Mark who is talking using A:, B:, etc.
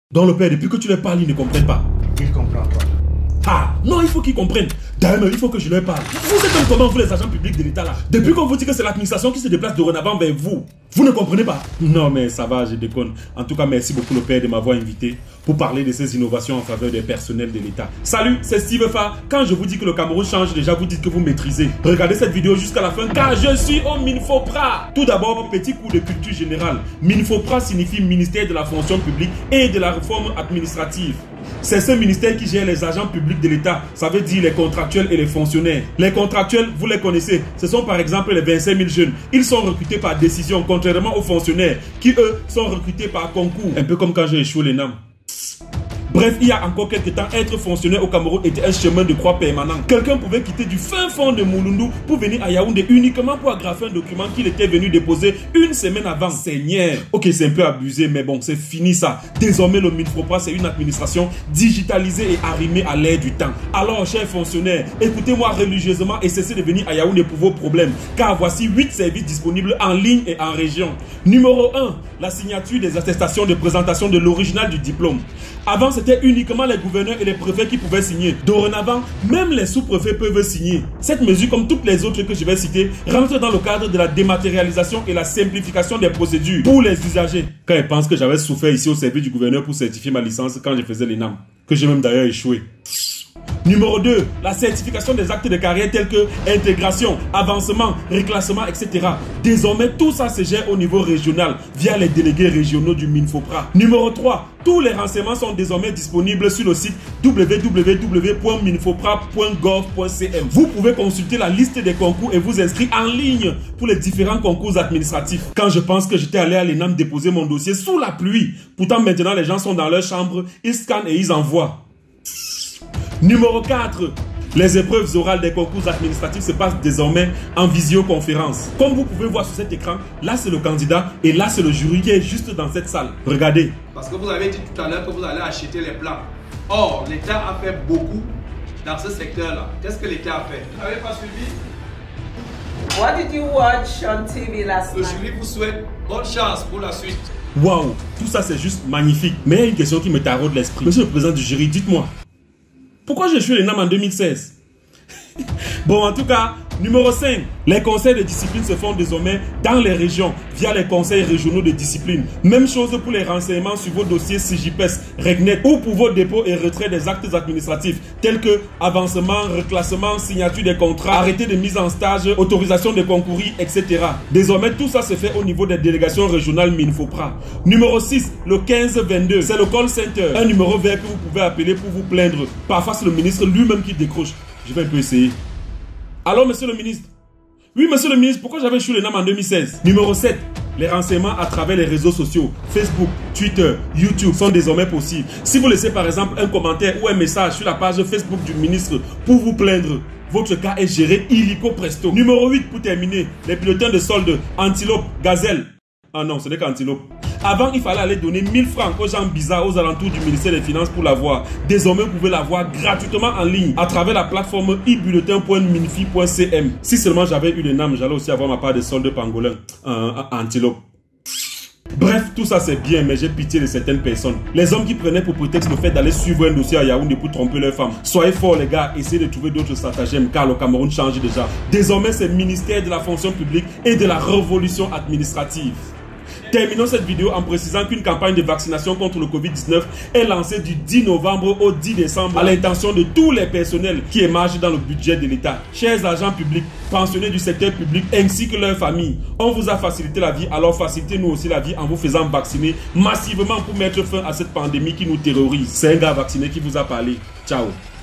A: Dans le père, depuis que tu leur parles, ils ne comprennent pas.
B: Ils comprennent pas.
A: Ah, non, il faut qu'ils comprennent. D'ailleurs, il faut que je leur parle. Vous êtes comme comment, vous les agents publics de l'État là? Depuis qu'on vous dit que c'est l'administration qui se déplace dorénavant vers vous, vous ne comprenez pas? Non, mais ça va, je déconne. En tout cas, merci beaucoup le père de m'avoir invité pour parler de ces innovations en faveur des personnels de l'État. Salut, c'est Steve Fa. Quand je vous dis que le Cameroun change, déjà vous dites que vous maîtrisez. Regardez cette vidéo jusqu'à la fin car je suis au Minfopra. Tout d'abord, petit cours de culture générale. Minfopra signifie ministère de la fonction publique et de la réforme administrative. C'est ce ministère qui gère les agents publics de l'État. Ça veut dire les contractuels et les fonctionnaires. Les contractuels, vous les connaissez. Ce sont par exemple les 25 000 jeunes. Ils sont recrutés par décision, contrairement aux fonctionnaires qui, eux, sont recrutés par concours. Un peu comme quand j'ai échoué les NAM. Bref, il y a encore quelques temps, être fonctionnaire au Cameroun était un chemin de croix permanent. Quelqu'un pouvait quitter du fin fond de Mouloundou pour venir à Yaoundé uniquement pour agrafer un document qu'il était venu déposer une semaine avant. Seigneur. Ok, c'est un peu abusé, mais bon, c'est fini ça. Désormais, le Minfopra, c'est une administration digitalisée et arrimée à l'ère du temps. Alors, chers fonctionnaires, écoutez-moi religieusement et cessez de venir à Yaoundé pour vos problèmes. Car voici 8 services disponibles en ligne et en région. Numéro 1, la signature des attestations de présentation de l'original du diplôme. Avant, c'était uniquement les gouverneurs et les préfets qui pouvaient signer. Dorénavant, même les sous-préfets peuvent signer. Cette mesure, comme toutes les autres que je vais citer, rentre dans le cadre de la dématérialisation et la simplification des procédures pour les usagers. Quand ils pensent que j'avais souffert ici au service du gouverneur pour certifier ma licence quand je faisais l'ENAM, que j'ai même d'ailleurs échoué. Numéro 2, la certification des actes de carrière tels que intégration, avancement, reclassement, etc. Désormais, tout ça se gère au niveau régional via les délégués régionaux du Minfopra. Numéro 3, tous les renseignements sont désormais disponibles sur le site www.minfopra.gov.cm. Vous pouvez consulter la liste des concours et vous inscrire en ligne pour les différents concours administratifs. Quand je pense que j'étais allé à l'ENAM déposer mon dossier sous la pluie, pourtant maintenant les gens sont dans leur chambre, ils scannent et ils envoient. Numéro 4, les épreuves orales des concours administratifs se passent désormais en visioconférence. Comme vous pouvez voir sur cet écran, là c'est le candidat et là c'est le jury qui est juste dans cette salle. Regardez.
C: Parce que vous avez dit tout à l'heure que vous allez acheter les plats. Or, l'État a fait beaucoup dans ce secteur-là. Qu'est-ce que l'État a fait? Vous n'avez pas suivi?
D: What did you watch on TV last night?
C: Le jury vous souhaite bonne chance pour la suite.
A: Waouh, tout ça c'est juste magnifique. Mais il y a une question qui me taraude l'esprit. Monsieur le président du jury, dites-moi. Pourquoi j'ai échoué l'ENAM en 2016? Bon, en tout cas, numéro 5, les conseils de discipline se font désormais dans les régions via les conseils régionaux de discipline. Même chose pour les renseignements sur vos dossiers CJPES, REGNET ou pour vos dépôts et retraits des actes administratifs tels que avancement, reclassement, signature des contrats, arrêté de mise en stage, autorisation de concourir, etc. Désormais, tout ça se fait au niveau des délégations régionales Minfopra. Numéro 6, le 1522, c'est le call center, un numéro vert que vous pouvez appeler pour vous plaindre. Parfois, c'est le ministre lui-même qui décroche. Je vais un peu essayer. Alors, monsieur le ministre? Oui, monsieur le ministre, pourquoi j'avais échoué l'ENAM en 2016? Numéro 7, les renseignements à travers les réseaux sociaux, Facebook, Twitter, YouTube sont désormais possibles. Si vous laissez par exemple un commentaire ou un message sur la page Facebook du ministre pour vous plaindre, votre cas est géré illico presto. Numéro 8, pour terminer, les bulletins de solde, antilope, gazelle. Ah non, ce n'est qu'antilope. Avant, il fallait aller donner 1000 francs aux gens bizarres aux alentours du ministère des Finances pour l'avoir. Désormais, vous pouvez l'avoir gratuitement en ligne à travers la plateforme e-bulletin.minfi.cm. Si seulement j'avais eu le NAM, j'allais aussi avoir ma part de solde pangolin. Antilope. Bref, tout ça c'est bien, mais j'ai pitié de certaines personnes. Les hommes qui prenaient pour prétexte le fait d'aller suivre un dossier à Yaoundé pour tromper leur femme. Soyez forts les gars, essayez de trouver d'autres stratagèmes car le Cameroun change déjà. Désormais, c'est le ministère de la fonction publique et de la révolution administrative. Terminons cette vidéo en précisant qu'une campagne de vaccination contre le Covid-19 est lancée du 10 novembre au 10 décembre à l'intention de tous les personnels qui émargent dans le budget de l'État. Chers agents publics, pensionnés du secteur public ainsi que leurs familles, on vous a facilité la vie, alors facilitez-nous aussi la vie en vous faisant vacciner massivement pour mettre fin à cette pandémie qui nous terrorise. C'est un gars vacciné qui vous a parlé. Ciao.